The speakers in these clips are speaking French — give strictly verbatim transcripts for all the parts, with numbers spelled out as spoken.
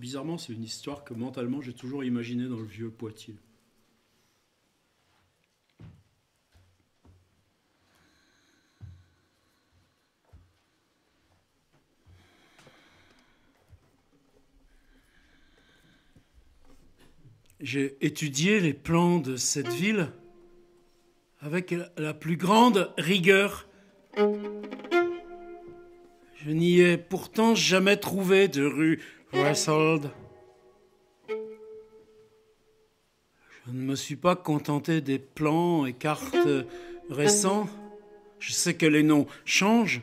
bizarrement, c'est une histoire que mentalement j'ai toujours imaginée dans le vieux Poitiers. J'ai étudié les plans de cette ville avec la plus grande rigueur. Je n'y ai pourtant jamais trouvé de rue Wresthold. Je ne me suis pas contenté des plans et cartes récents. Je sais que les noms changent.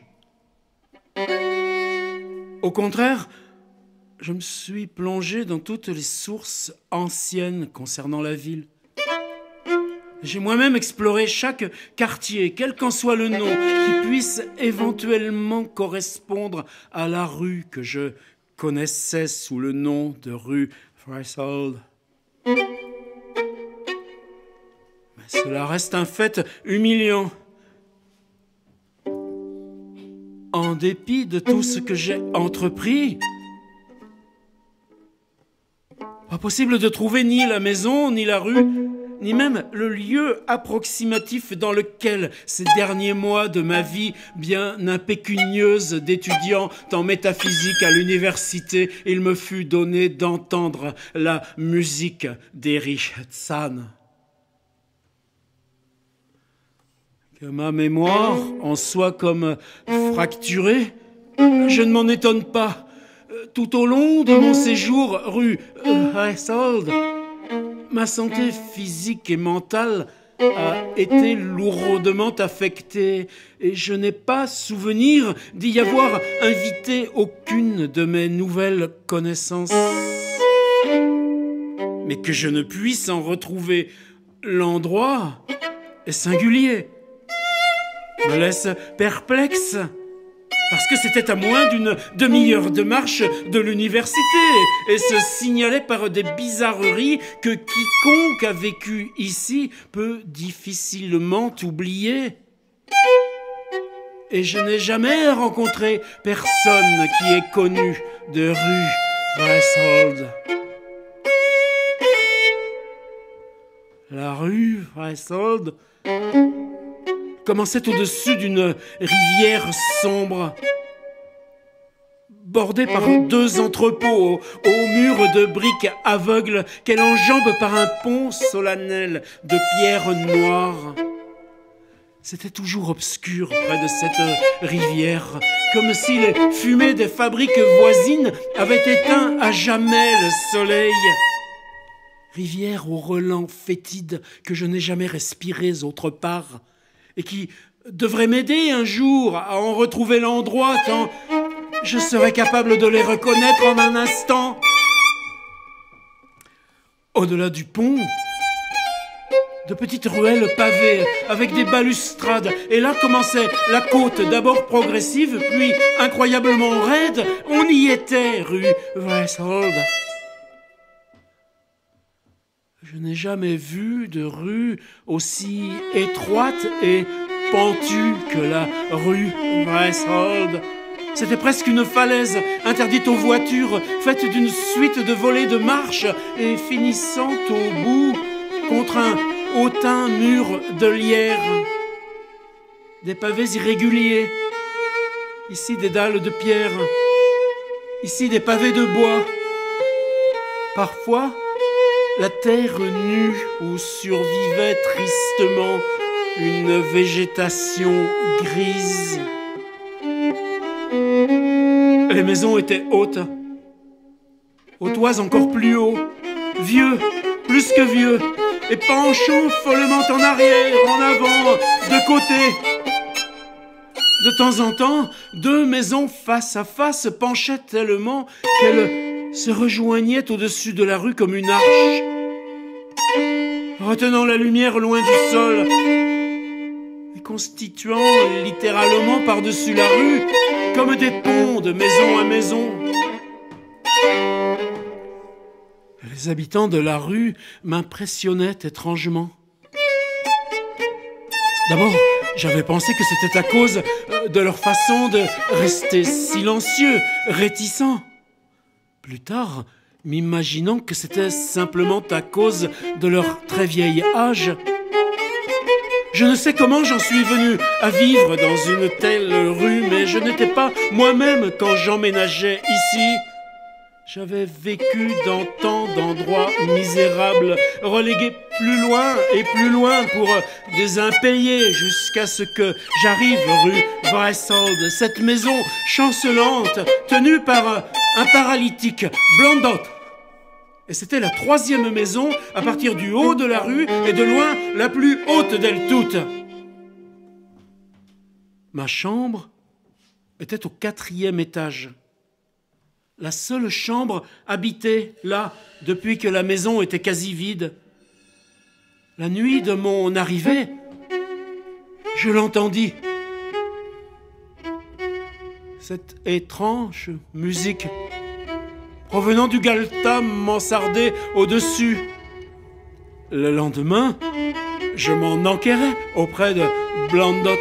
Au contraire, je me suis plongé dans toutes les sources anciennes concernant la ville. J'ai moi-même exploré chaque quartier, quel qu'en soit le nom, qui puisse éventuellement correspondre à la rue que je connaissais sous le nom de rue Wresthold. Mais cela reste un fait humiliant. En dépit de tout ce que j'ai entrepris, pas possible de trouver ni la maison, ni la rue, ni même le lieu approximatif dans lequel, ces derniers mois de ma vie bien impécunieuse d'étudiant en métaphysique à l'université, il me fut donné d'entendre la musique d'Erich Zann. Que ma mémoire en soit comme fracturée, je ne m'en étonne pas. Tout au long de mon séjour rue Wresthold, ma santé physique et mentale a été lourdement affectée et je n'ai pas souvenir d'y avoir invité aucune de mes nouvelles connaissances. Mais que je ne puisse en retrouver l'endroit est singulier, me laisse perplexe. Parce que c'était à moins d'une demi-heure de marche de l'université et se signalait par des bizarreries que quiconque a vécu ici peut difficilement oublier. Et je n'ai jamais rencontré personne qui ait connu de rue Wresthold. La rue Wresthold commençait au-dessus d'une rivière sombre, bordée par deux entrepôts aux murs de briques aveugles qu'elle enjambe par un pont solennel de pierres noires. C'était toujours obscur près de cette rivière, comme si les fumées des fabriques voisines avaient éteint à jamais le soleil. Rivière aux relents fétides que je n'ai jamais respirés autre part, et qui devrait m'aider un jour à en retrouver l'endroit quand je serai capable de les reconnaître en un instant. Au-delà du pont, de petites ruelles pavées avec des balustrades, et là commençait la côte, d'abord progressive, puis incroyablement raide. On y était, rue Wresthold. Je n'ai jamais vu de rue aussi étroite et pentue que la rue Wresthold. C'était presque une falaise interdite aux voitures, faite d'une suite de volets de marche et finissant au bout contre un hautain mur de lierre. Des pavés irréguliers, ici des dalles de pierre, ici des pavés de bois. Parfois, la terre nue où survivait tristement une végétation grise. Les maisons étaient hautes, aux toits encore plus hauts, vieux, plus que vieux, et penchant follement en arrière, en avant, de côté. De temps en temps, deux maisons face à face penchaient tellement qu'elles se rejoignaient au-dessus de la rue comme une arche, retenant la lumière loin du sol et constituant littéralement par-dessus la rue comme des ponts de maison à maison. Les habitants de la rue m'impressionnaient étrangement. D'abord, j'avais pensé que c'était à cause de leur façon de rester silencieux, réticents. Plus tard, m'imaginant que c'était simplement à cause de leur très vieil âge. Je ne sais comment j'en suis venu à vivre dans une telle rue, mais je n'étais pas moi-même quand j'emménageais ici. J'avais vécu dans tant d'endroits misérables, relégués plus loin et plus loin pour des impayés, jusqu'à ce que j'arrive rue Vreshold, cette maison chancelante tenue par un paralytique, Blondot. Et c'était la troisième maison à partir du haut de la rue et de loin la plus haute d'elles toutes. Ma chambre était au quatrième étage. La seule chambre habitée là depuis que la maison était quasi vide. La nuit de mon arrivée, je l'entendis. Cette étrange musique provenant du galetas mansardé au-dessus. Le lendemain, je m'en enquérais auprès de Blondot.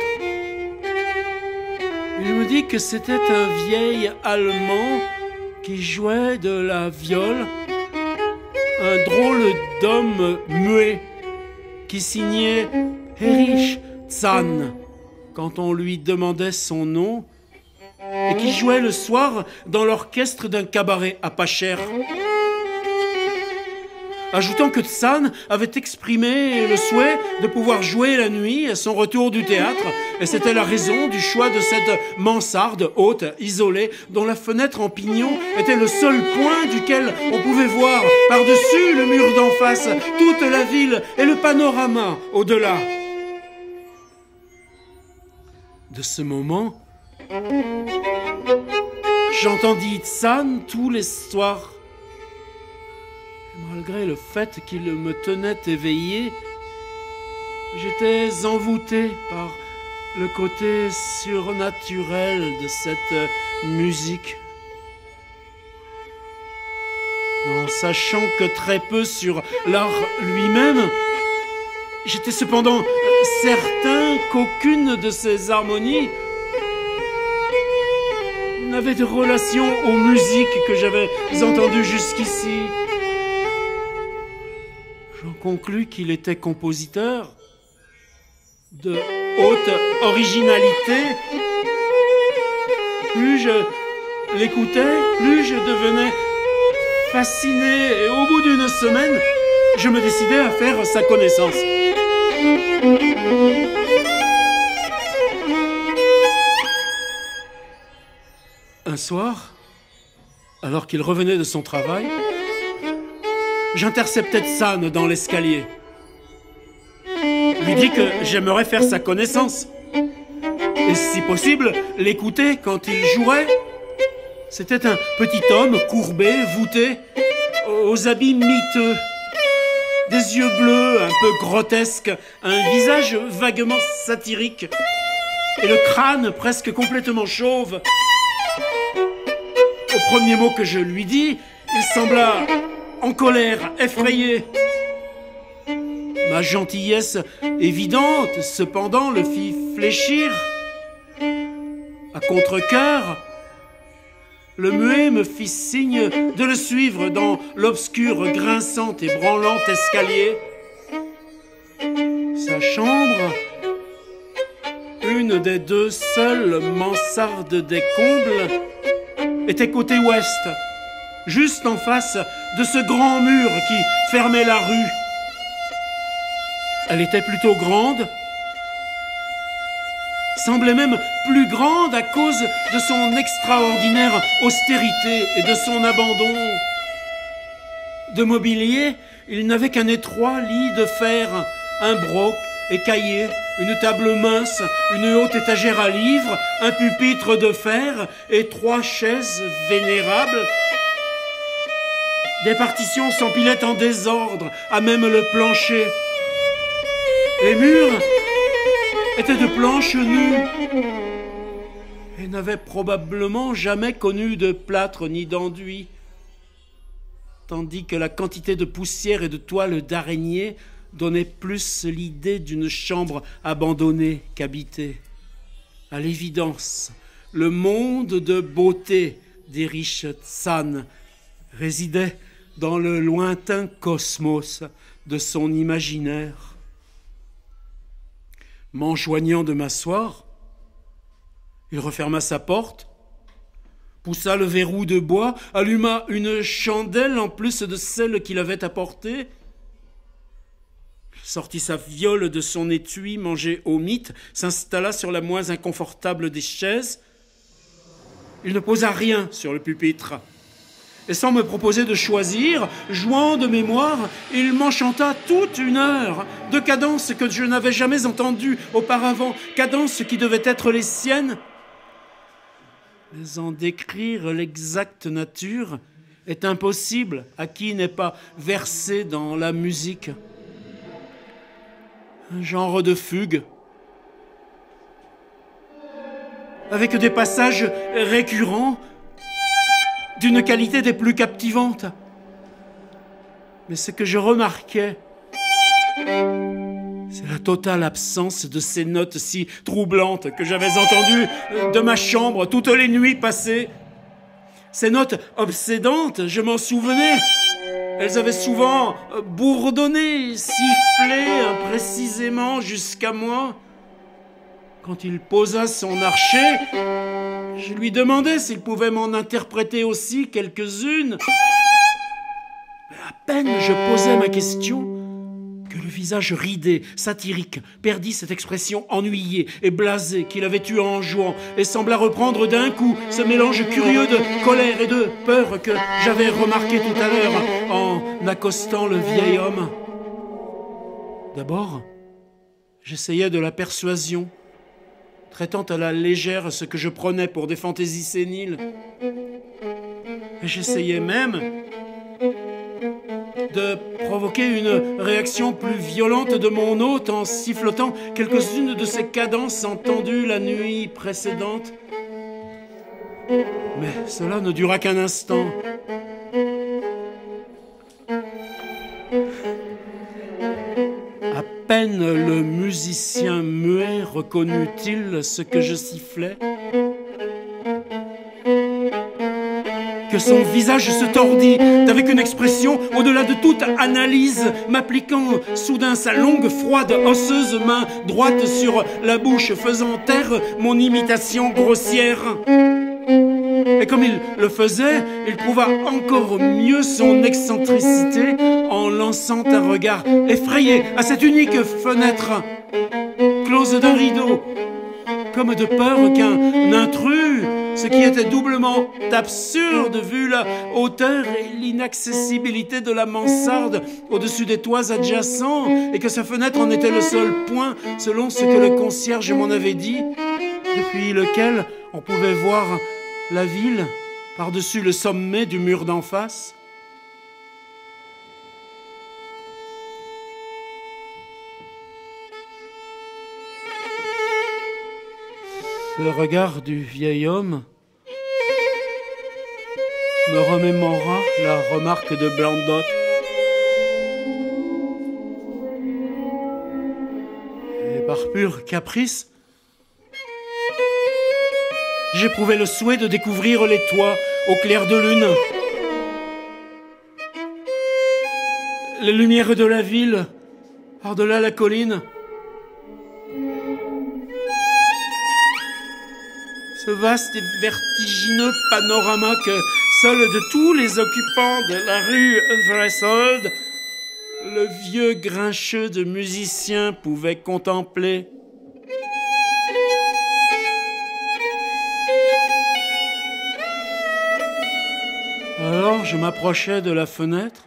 Il me dit que c'était un vieil Allemand qui jouait de la viole, un drôle d'homme muet qui signait Erich Zahn quand on lui demandait son nom, et qui jouait le soir dans l'orchestre d'un cabaret à pas cher. Ajoutant que Zahn avait exprimé le souhait de pouvoir jouer la nuit à son retour du théâtre, et c'était la raison du choix de cette mansarde haute, isolée, dont la fenêtre en pignon était le seul point duquel on pouvait voir, par-dessus le mur d'en face, toute la ville et le panorama au-delà. De ce moment, j'entendis Zahn tous les soirs. Malgré le fait qu'il me tenait éveillé, j'étais envoûté par le côté surnaturel de cette musique. En sachant que très peu sur l'art lui-même, j'étais cependant certain qu'aucune de ces harmonies n'avait de relation aux musiques que j'avais entendues jusqu'ici. J'en conclus qu'il était compositeur de haute originalité. Plus je l'écoutais, plus je devenais fasciné, et au bout d'une semaine, je me décidai à faire sa connaissance. Un soir, alors qu'il revenait de son travail, j'interceptais Zahn dans l'escalier. Lui dis que j'aimerais faire sa connaissance. Et si possible, l'écouter quand il jouerait. C'était un petit homme courbé, voûté, aux habits miteux, des yeux bleus un peu grotesques, un visage vaguement satirique, et le crâne presque complètement chauve. Au premier mot que je lui dis, il sembla en colère, effrayé. Ma gentillesse évidente, cependant, le fit fléchir. À contre-cœur, le muet me fit signe de le suivre dans l'obscur, grinçant et branlant escalier. Sa chambre, une des deux seules mansardes des combles, était côté ouest, juste en face de ce grand mur qui fermait la rue. Elle était plutôt grande, semblait même plus grande à cause de son extraordinaire austérité et de son abandon. De mobilier, il n'avait qu'un étroit lit de fer, un broc écaillé, une table mince, une haute étagère à livres, un pupitre de fer et trois chaises vénérables. Des partitions s'empilaient en désordre, à même le plancher. Les murs étaient de planches nues et n'avaient probablement jamais connu de plâtre ni d'enduit, tandis que la quantité de poussière et de toiles d'araignée donnait plus l'idée d'une chambre abandonnée qu'habitée. À l'évidence, le monde de beauté d'Erich Zahn résidait dans le lointain cosmos de son imaginaire. M'enjoignant de m'asseoir, il referma sa porte, poussa le verrou de bois, alluma une chandelle en plus de celle qu'il avait apportée, sortit sa fiole de son étui mangé au mythe, s'installa sur la moins inconfortable des chaises. Il ne posa rien sur le pupitre. Et sans me proposer de choisir, jouant de mémoire, il m'enchanta toute une heure de cadences que je n'avais jamais entendues auparavant, cadences qui devaient être les siennes. Mais en décrire l'exacte nature est impossible à qui n'est pas versé dans la musique. Un genre de fugue, avec des passages récurrents, d'une qualité des plus captivantes. Mais ce que je remarquais, c'est la totale absence de ces notes si troublantes que j'avais entendues de ma chambre toutes les nuits passées. Ces notes obsédantes, je m'en souvenais. Elles avaient souvent bourdonné, sifflé imprécisément jusqu'à moi. Quand il posa son archet, je lui demandai s'il pouvait m'en interpréter aussi quelques-unes. À peine je posais ma question que le visage ridé, satirique, perdit cette expression ennuyée et blasée qu'il avait eue en jouant et sembla reprendre d'un coup ce mélange curieux de colère et de peur que j'avais remarqué tout à l'heure en accostant le vieil homme. D'abord, j'essayais de la persuasion, traitant à la légère ce que je prenais pour des fantaisies séniles. Et j'essayais même de provoquer une réaction plus violente de mon hôte en sifflotant quelques-unes de ses cadences entendues la nuit précédente. Mais cela ne dura qu'un instant. À peine le musicien muet reconnut-il ce que je sifflais que son visage se tordit avec une expression au-delà de toute analyse, m'appliquant soudain sa longue, froide, osseuse main droite sur la bouche, faisant taire mon imitation grossière. Et comme il le faisait, il prouva encore mieux son excentricité en lançant un regard effrayé à cette unique fenêtre, close d'un rideau, comme de peur qu'un intrus, ce qui était doublement absurde vu la hauteur et l'inaccessibilité de la mansarde au-dessus des toits adjacents, et que sa fenêtre en était le seul point, selon ce que le concierge m'en avait dit, depuis lequel on pouvait voir la ville par-dessus le sommet du mur d'en face. Le regard du vieil homme me remémora la remarque de Blandotte. Et par pur caprice, j'éprouvais le souhait de découvrir les toits au clair de lune. Les lumières de la ville, par-delà la colline. Ce vaste et vertigineux panorama que seul de tous les occupants de la rue Threshold, le vieux grincheux de musicien pouvait contempler. Alors je m'approchai de la fenêtre.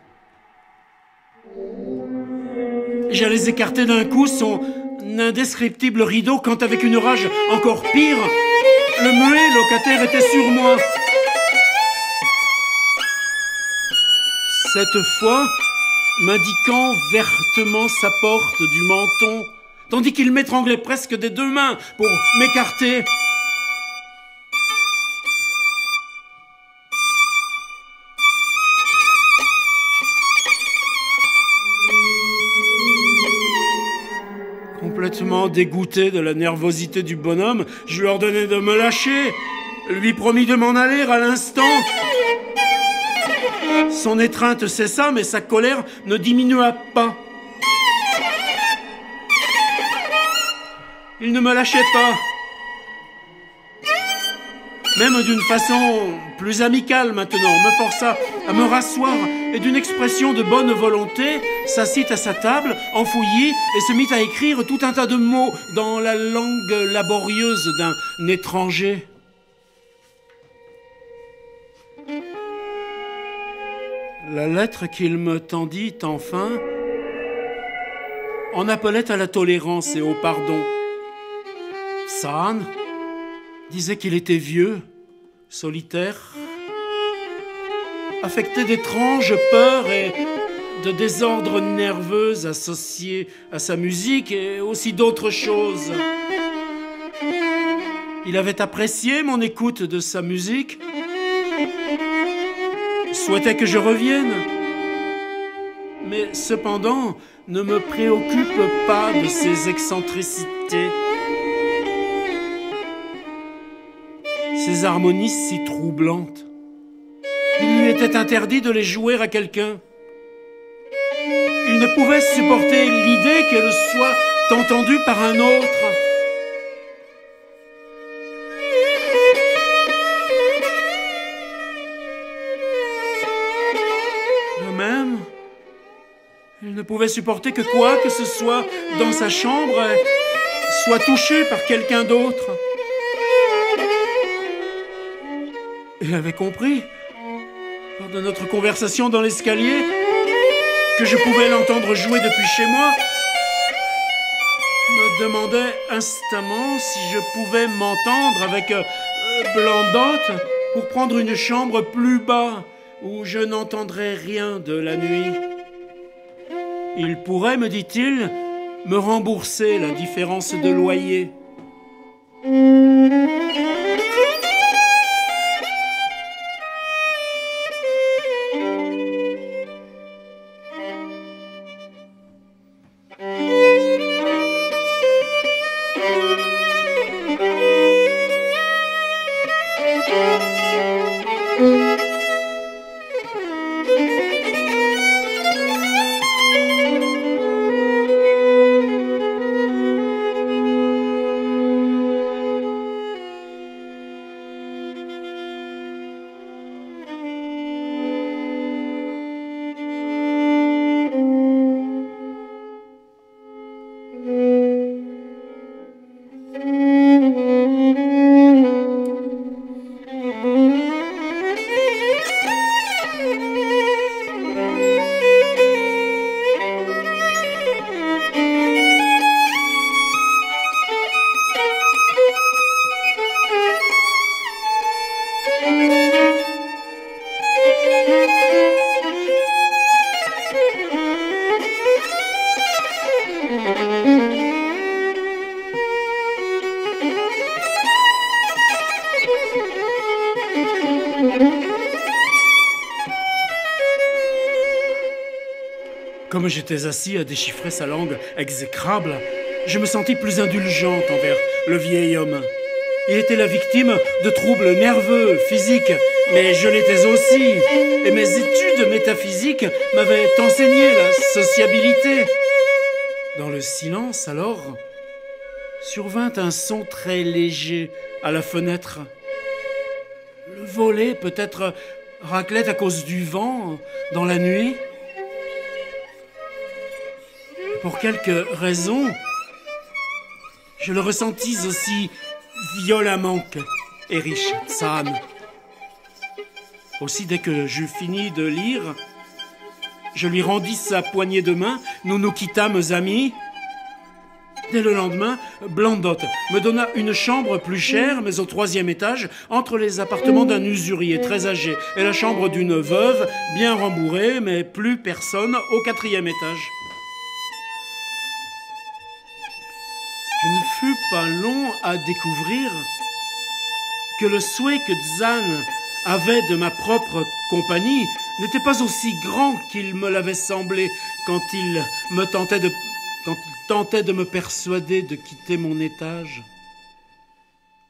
J'allais écarter d'un coup son indescriptible rideau quand, avec une rage encore pire, le muet locataire était sur moi. Cette fois, m'indiquant vertement sa porte du menton, tandis qu'il m'étranglait presque des deux mains pour m'écarter. Complètement dégoûté de la nervosité du bonhomme, je lui ordonnai de me lâcher, lui promis de m'en aller à l'instant. Son étreinte cessa, mais sa colère ne diminua pas. Il ne me lâchait pas. Même d'une façon plus amicale maintenant, me força à me rasseoir et d'une expression de bonne volonté s'assit à sa table, enfouillit et se mit à écrire tout un tas de mots dans la langue laborieuse d'un étranger. La lettre qu'il me tendit enfin en appelait à la tolérance et au pardon. Saan disait qu'il était vieux, solitaire, affecté d'étranges peurs et de désordres nerveux associés à sa musique et aussi d'autres choses. Il avait apprécié mon écoute de sa musique, souhaitait que je revienne, mais cependant ne me préoccupe pas de ses excentricités. Ces harmonies si troublantes. Il lui était interdit de les jouer à quelqu'un. Il ne pouvait supporter l'idée qu'elle soit entendue par un autre. De même, il ne pouvait supporter que quoi que ce soit dans sa chambre soit touché par quelqu'un d'autre. Il avait compris, lors de notre conversation dans l'escalier, que je pouvais l'entendre jouer depuis chez moi. Me demandait instamment si je pouvais m'entendre avec euh, Blandotte pour prendre une chambre plus bas, où je n'entendrais rien de la nuit. Il pourrait, me dit-il, me rembourser la différence de loyer. Comme j'étais assis à déchiffrer sa langue exécrable, je me sentis plus indulgente envers le vieil homme. Il était la victime de troubles nerveux, physiques, mais je l'étais aussi. Et mes études métaphysiques m'avaient enseigné la sociabilité. Dans le silence, alors, survint un son très léger à la fenêtre. Le volet peut-être raclait à cause du vent dans la nuit. Pour quelque raison, je le ressentis aussi violemment que Erich Saan. Aussi, dès que j'eus fini de lire, je lui rendis sa poignée de main, nous nous quittâmes amis. Dès le lendemain, Blandotte me donna une chambre plus chère, mais au troisième étage, entre les appartements d'un usurier très âgé et la chambre d'une veuve, bien rembourrée, mais plus personne, au quatrième étage. Je ne fus pas long à découvrir que le souhait que Zan avait de ma propre compagnie n'était pas aussi grand qu'il me l'avait semblé quand il me tentait de, quand il tentait de me persuader de quitter mon étage.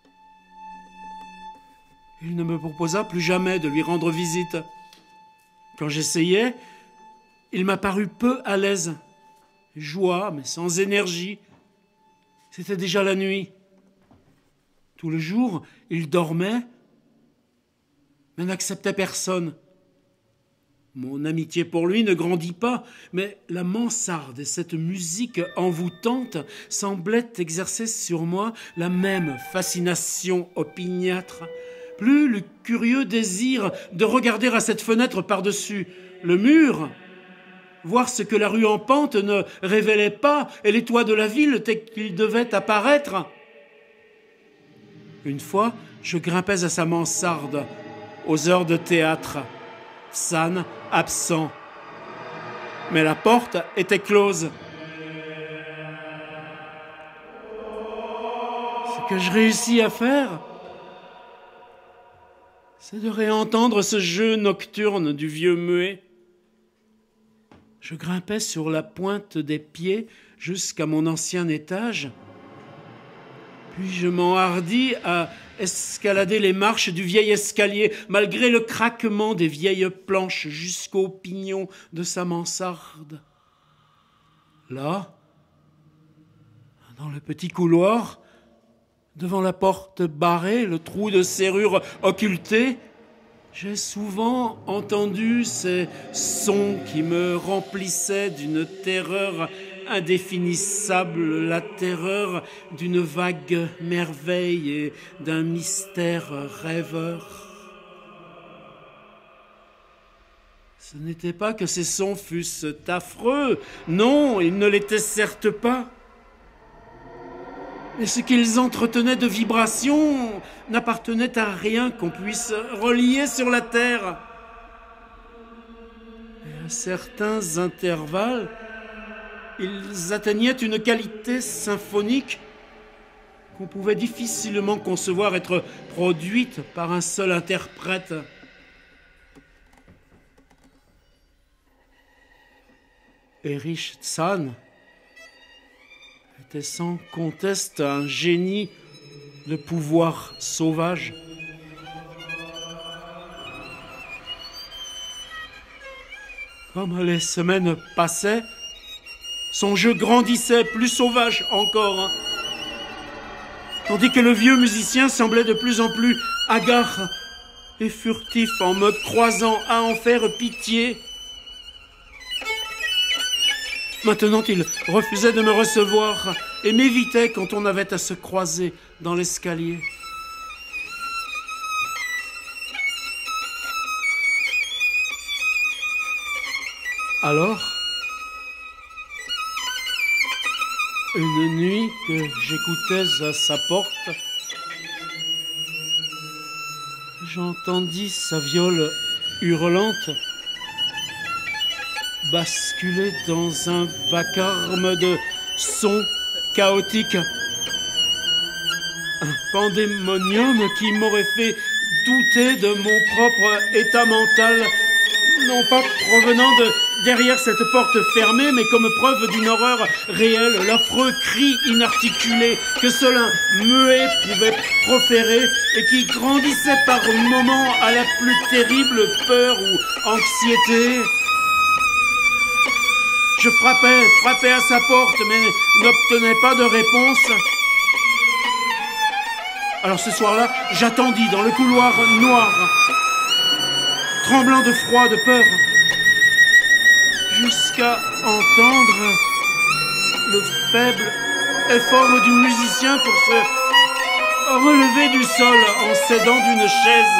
Il ne me proposa plus jamais de lui rendre visite. Quand j'essayais, il m'a paru peu à l'aise. Joie, mais sans énergie. C'était déjà la nuit. Tout le jour, il dormait, mais n'acceptait personne. Mon amitié pour lui ne grandit pas, mais la mansarde et cette musique envoûtante semblaient exercer sur moi la même fascination opiniâtre. Plus le curieux désir de regarder à cette fenêtre par-dessus le mur, voir ce que la rue en pente ne révélait pas et les toits de la ville tel qu'ils devaient apparaître. Une fois, je grimpais à sa mansarde, aux heures de théâtre. Tsann absent. Mais la porte était close. Ce que je réussis à faire, c'est de réentendre ce jeu nocturne du vieux muet. Je grimpais sur la pointe des pieds jusqu'à mon ancien étage, puis je m'enhardis à escalader les marches du vieil escalier, malgré le craquement des vieilles planches jusqu'au pignon de sa mansarde. Là, dans le petit couloir, devant la porte barrée, le trou de serrure occulté, j'ai souvent entendu ces sons qui me remplissaient d'une terreur indéfinissable, la terreur d'une vague merveille et d'un mystère rêveur. Ce n'était pas que ces sons fussent affreux, non, ils ne l'étaient certes pas. Mais ce qu'ils entretenaient de vibrations n'appartenait à rien qu'on puisse relier sur la terre. Et à certains intervalles, ils atteignaient une qualité symphonique qu'on pouvait difficilement concevoir être produite par un seul interprète. Erich Tsann était sans conteste un génie de pouvoir sauvage. Comme les semaines passaient, son jeu grandissait, plus sauvage encore, tandis que le vieux musicien semblait de plus en plus hagard et furtif en me croisant à en faire pitié. Maintenant, il refusait de me recevoir et m'évitait quand on avait à se croiser dans l'escalier. Alors, une nuit que j'écoutais à sa porte, j'entendis sa viole hurlante basculer dans un vacarme de sons chaotiques. Un pandémonium qui m'aurait fait douter de mon propre état mental, non pas provenant de derrière cette porte fermée, mais comme preuve d'une horreur réelle, l'affreux cri inarticulé que seul un muet pouvait proférer et qui grandissait par moments à la plus terrible peur ou anxiété. Je frappais, frappais à sa porte, mais n'obtenais pas de réponse. Alors ce soir-là, j'attendis dans le couloir noir, tremblant de froid, de peur, jusqu'à entendre le faible effort du musicien pour se relever du sol en s'aidant d'une chaise.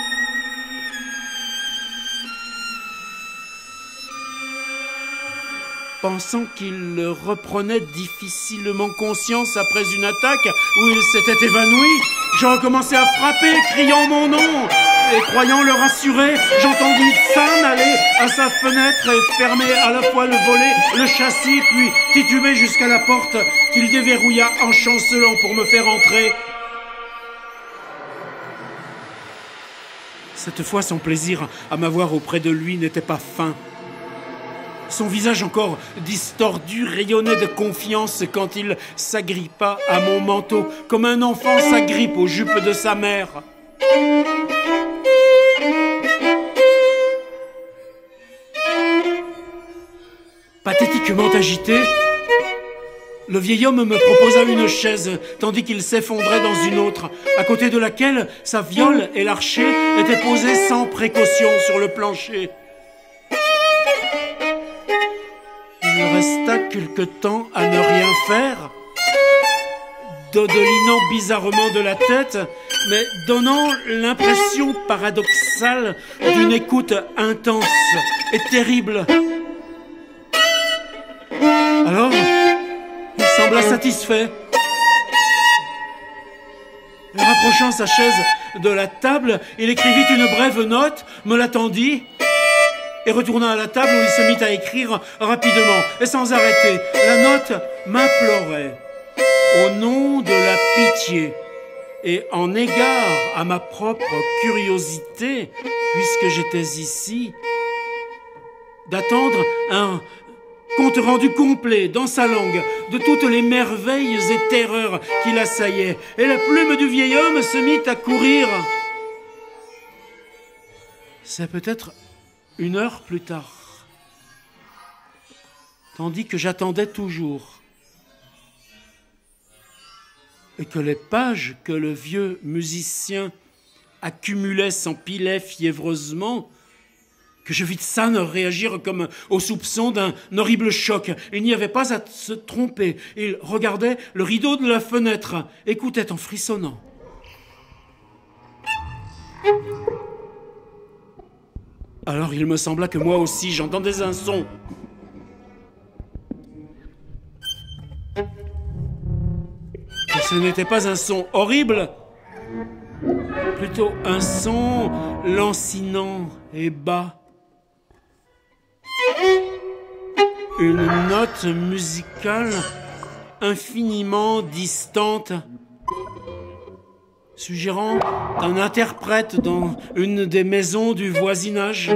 Pensant qu'il reprenait difficilement conscience après une attaque où il s'était évanoui, j'ai recommencé à frapper, criant mon nom. Et croyant le rassurer, j'entendis Tsann aller à sa fenêtre et fermer à la fois le volet, le châssis, puis tituber jusqu'à la porte qu'il déverrouilla en chancelant pour me faire entrer. Cette fois, son plaisir à m'avoir auprès de lui n'était pas feint. Son visage encore distordu rayonnait de confiance quand il s'agrippa à mon manteau, comme un enfant s'agrippe aux jupes de sa mère. Pathétiquement agité, le vieil homme me proposa une chaise, tandis qu'il s'effondrait dans une autre, à côté de laquelle sa viole et l'archet étaient posés sans précaution sur le plancher. Il resta quelque temps à ne rien faire, dodelinant bizarrement de la tête, mais donnant l'impression paradoxale d'une écoute intense et terrible. Alors, il sembla satisfait. Rapprochant sa chaise de la table, il écrivit une brève note, me la tendit, et retourna à la table où il se mit à écrire rapidement et sans arrêter. La note m'implorait, au nom de la pitié et en égard à ma propre curiosité, puisque j'étais ici, d'attendre un compte rendu complet dans sa langue de toutes les merveilles et terreurs qui l'assaillaient. Et la plume du vieil homme se mit à courir. C'est peut-être une heure plus tard, tandis que j'attendais toujours, et que les pages que le vieux musicien accumulait s'empilaient fiévreusement, que je vis San réagir comme au soupçon d'un horrible choc. Il n'y avait pas à se tromper. Il regardait le rideau de la fenêtre, écoutait en frissonnant. Alors il me sembla que moi aussi j'entendais un son. Et ce n'était pas un son horrible, plutôt un son lancinant et bas. Une note musicale infiniment distante, suggérant un interprète dans une des maisons du voisinage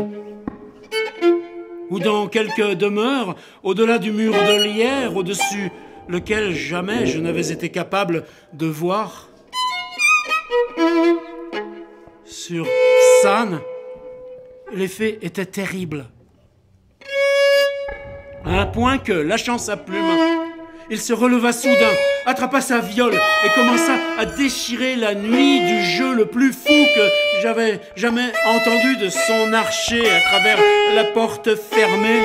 ou dans quelque demeure au-delà du mur de lierre au-dessus lequel jamais je n'avais été capable de voir. Sur San, l'effet était terrible, à un point que, lâchant sa plume, il se releva soudain, attrapa sa viole et commença à déchirer la nuit du jeu le plus fou que j'avais jamais entendu de son archet à travers la porte fermée.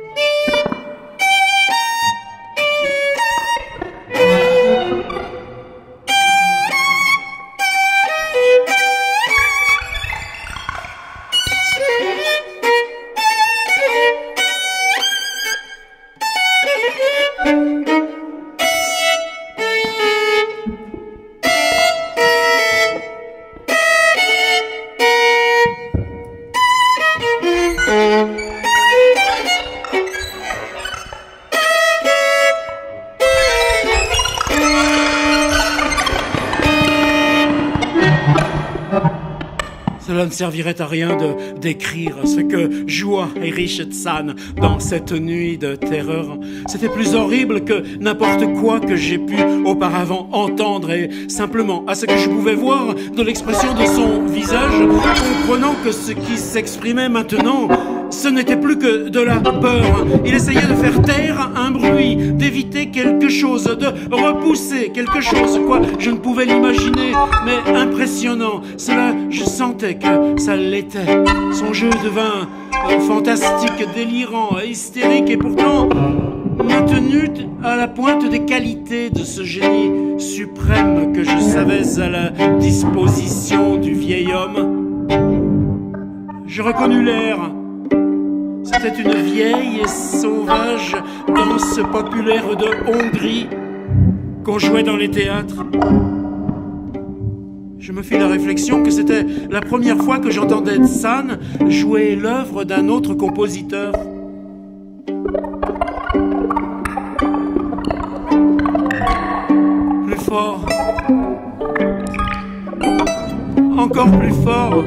Cela ne servirait à rien de décrire ce que joua Erich San dans cette nuit de terreur. C'était plus horrible que n'importe quoi que j'ai pu auparavant entendre, et simplement à ce que je pouvais voir de l'expression de son visage, comprenant que ce qui s'exprimait maintenant, ce n'était plus que de la peur. Il essayait de faire taire un bruit, d'éviter quelque chose, de repousser quelque chose, quoi je ne pouvais l'imaginer, mais impressionnant. Cela, je sentais que ça l'était. Son jeu devint euh, fantastique, délirant, hystérique, et pourtant maintenu à la pointe des qualités de ce génie suprême que je savais à la disposition du vieil homme. Je reconnus l'air. C'était une vieille et sauvage danse populaire de Hongrie qu'on jouait dans les théâtres. Je me fis la réflexion que c'était la première fois que j'entendais San jouer l'œuvre d'un autre compositeur. Plus fort. Encore plus fort.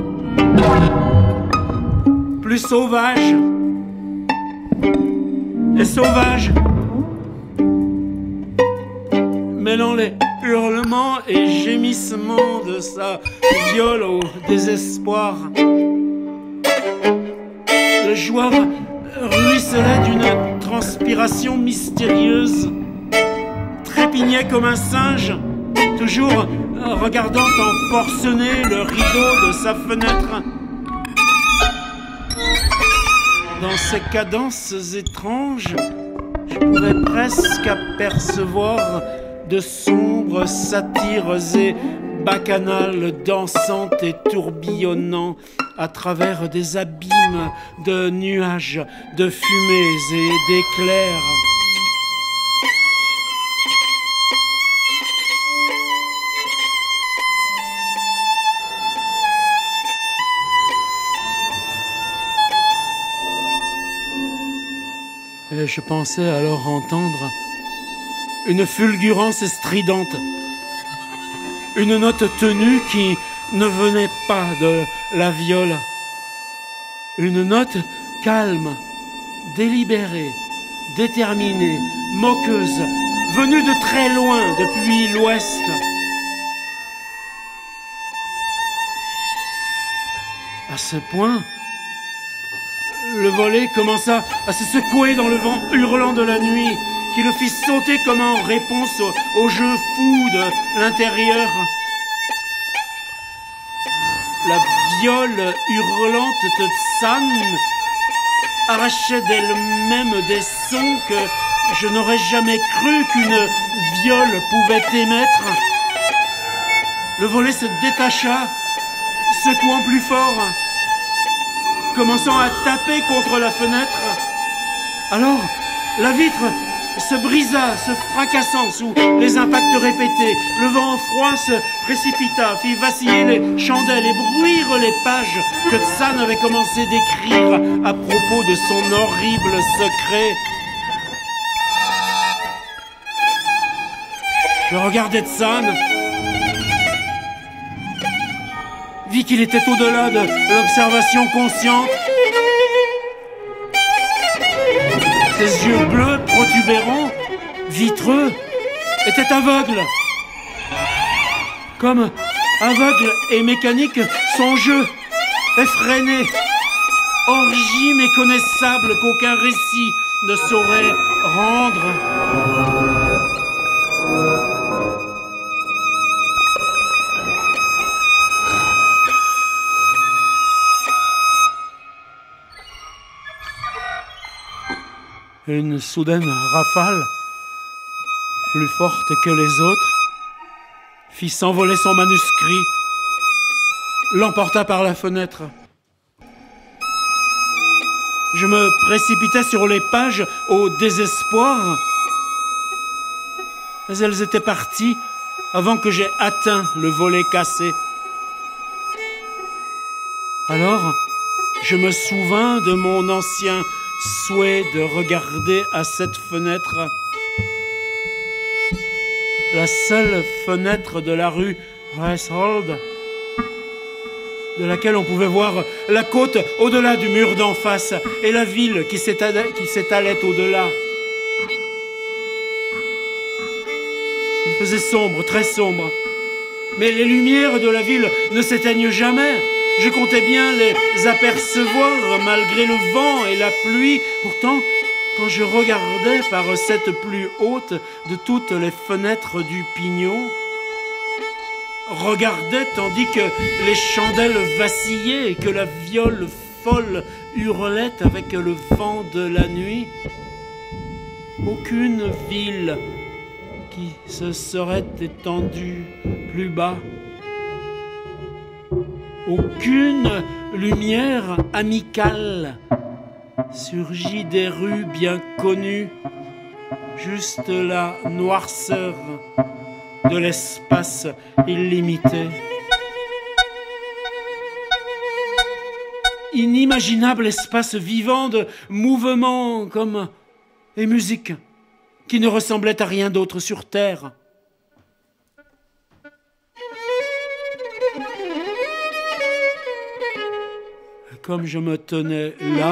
Plus sauvage. Et sauvage, mêlant les hurlements et gémissements de sa viole au désespoir. Le joueur ruisselait d'une transpiration mystérieuse, trépignait comme un singe, toujours regardant en forcené le rideau de sa fenêtre. Dans ces cadences étranges, je pourrais presque apercevoir de sombres satires et bacchanales dansant et tourbillonnant à travers des abîmes de nuages, de fumées et d'éclairs. Et je pensais alors entendre une fulgurance stridente, une note tenue qui ne venait pas de la viole, une note calme, délibérée, déterminée, moqueuse, venue de très loin depuis l'ouest. À ce point, le volet commença à se secouer dans le vent hurlant de la nuit, qui le fit sauter comme en réponse au, au jeu fou de l'intérieur. La viole hurlante de Tsan arrachait d'elle-même des sons que je n'aurais jamais cru qu'une viole pouvait émettre. Le volet se détacha, secouant plus fort, commençant à taper contre la fenêtre. Alors, la vitre se brisa, se fracassant sous les impacts répétés. Le vent froid se précipita, fit vaciller les chandelles et bruire les pages que Tsan avait commencé d'écrire à propos de son horrible secret. Je regardais Tsan, vis qu'il était au-delà de l'observation consciente. Ses yeux bleus, protubérants, vitreux, étaient aveugles. Comme aveugle et mécanique, son jeu, effréné, orgie méconnaissable qu'aucun récit ne saurait rendre. Une soudaine rafale, plus forte que les autres, fit s'envoler son manuscrit, l'emporta par la fenêtre. Je me précipitais sur les pages au désespoir, mais elles étaient parties avant que j'aie atteint le volet cassé. Alors, je me souvins de mon ancien souhait de regarder à cette fenêtre, la seule fenêtre de la rue Wresthold, de laquelle on pouvait voir la côte au-delà du mur d'en face et la ville qui s'étalait, qui s'étalait au-delà. Il faisait sombre, très sombre, mais les lumières de la ville ne s'éteignent jamais. Je comptais bien les apercevoir malgré le vent et la pluie. Pourtant, quand je regardais par cette plus haute de toutes les fenêtres du pignon, regardais tandis que les chandelles vacillaient et que la viole folle hurlait avec le vent de la nuit, aucune ville qui se serait étendue plus bas, aucune lumière amicale surgit des rues bien connues, juste la noirceur de l'espace illimité. Inimaginable espace vivant de mouvements comme et musique qui ne ressemblait à rien d'autre sur terre. Comme je me tenais là,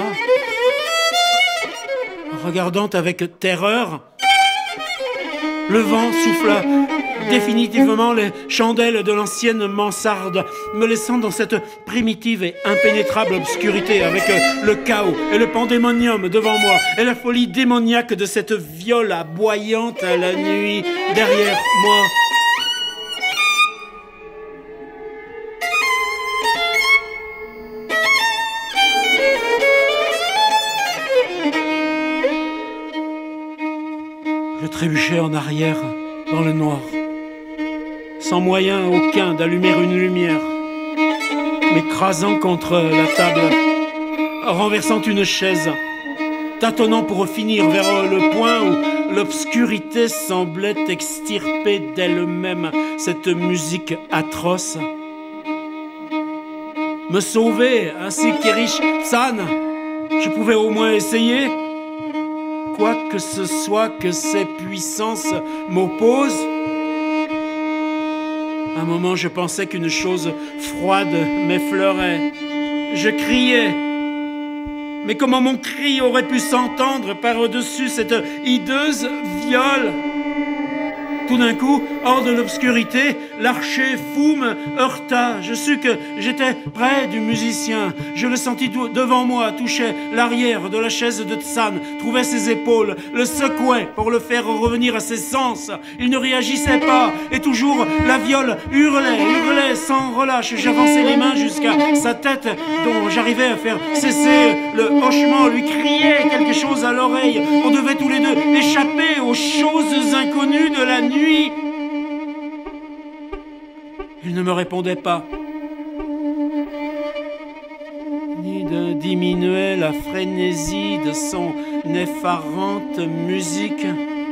regardant avec terreur, le vent souffla définitivement les chandelles de l'ancienne mansarde, me laissant dans cette primitive et impénétrable obscurité avec le chaos et le pandémonium devant moi et la folie démoniaque de cette viole aboyante à la nuit derrière moi. Je trébuchais en arrière dans le noir, sans moyen aucun d'allumer une lumière, m'écrasant contre la table, renversant une chaise, tâtonnant pour finir vers le point où l'obscurité semblait extirper d'elle-même cette musique atroce. Me sauver ainsi qu'Erich Tsan, je pouvais au moins essayer. Quoi que ce soit que ces puissances m'opposent. Un moment, je pensais qu'une chose froide m'effleurait. Je criais. Mais comment mon cri aurait pu s'entendre par-dessus cette hideuse viole? Tout d'un coup, hors de l'obscurité, l'archer fou me heurta. Je sus que j'étais près du musicien. Je le sentis devant moi, touchait l'arrière de la chaise de Tsan, trouvait ses épaules, le secouait pour le faire revenir à ses sens. Il ne réagissait pas, et toujours la viole hurlait, hurlait sans relâche. J'avançais les mains jusqu'à sa tête, dont j'arrivais à faire cesser le hochement, lui crier quelque chose à l'oreille. On devait tous les deux échapper aux choses inconnues de la nuit. Nuit. Il ne me répondait pas, ni ne diminuait la frénésie de son effarante musique,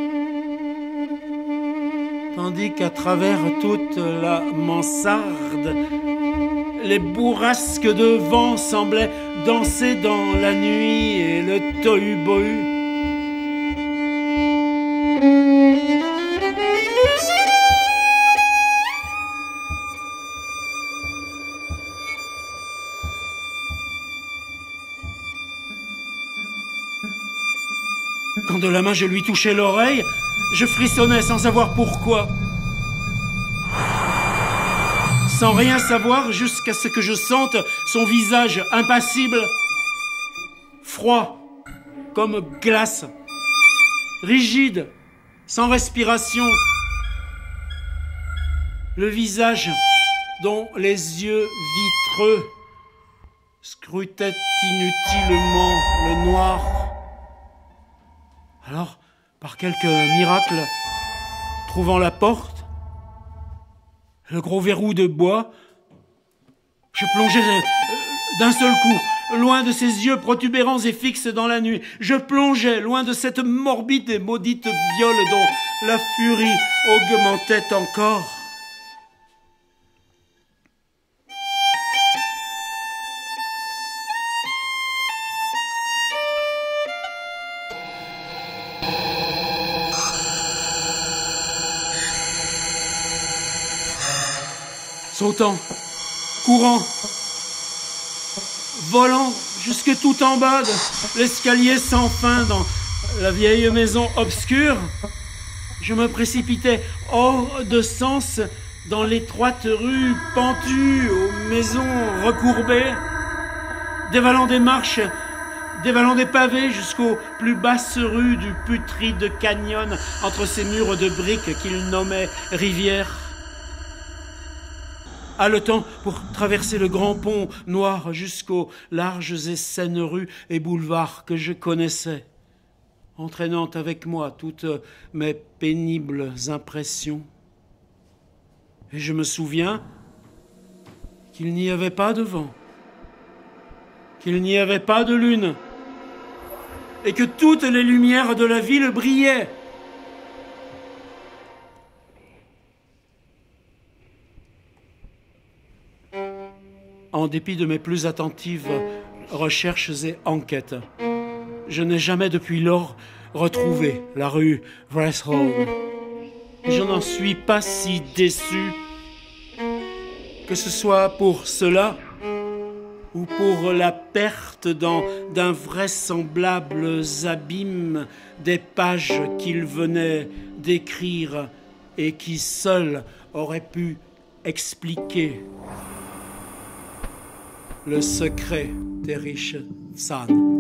tandis qu'à travers toute la mansarde, les bourrasques de vent semblaient danser dans la nuit et le tohu-bohu. Quand de la main je lui touchais l'oreille, je frissonnais sans savoir pourquoi. Sans rien savoir jusqu'à ce que je sente son visage impassible, froid comme glace, rigide, sans respiration. Le visage dont les yeux vitreux scrutaient inutilement le noir. Alors, par quelque miracle, trouvant la porte, le gros verrou de bois, je plongeais d'un seul coup, loin de ses yeux protubérants et fixes dans la nuit. Je plongeais loin de cette morbide et maudite viole dont la furie augmentait encore. Sautant, courant, volant jusque tout en bas de l'escalier sans fin dans la vieille maison obscure, je me précipitais hors de sens dans l'étroite rue pentue aux maisons recourbées, dévalant des marches, dévalant des pavés jusqu'aux plus basses rues du putride canyon entre ces murs de briques qu'il nommait rivières. Haletant pour traverser le grand pont noir jusqu'aux larges et saines rues et boulevards que je connaissais, entraînant avec moi toutes mes pénibles impressions. Et je me souviens qu'il n'y avait pas de vent, qu'il n'y avait pas de lune, et que toutes les lumières de la ville brillaient. En dépit de mes plus attentives recherches et enquêtes, je n'ai jamais depuis lors retrouvé la rue Threshold. Je n'en suis pas si déçu, que ce soit pour cela ou pour la perte dans d'invraisemblables abîmes des pages qu'il venait d'écrire et qui seul aurait pu expliquer le secret des riches San.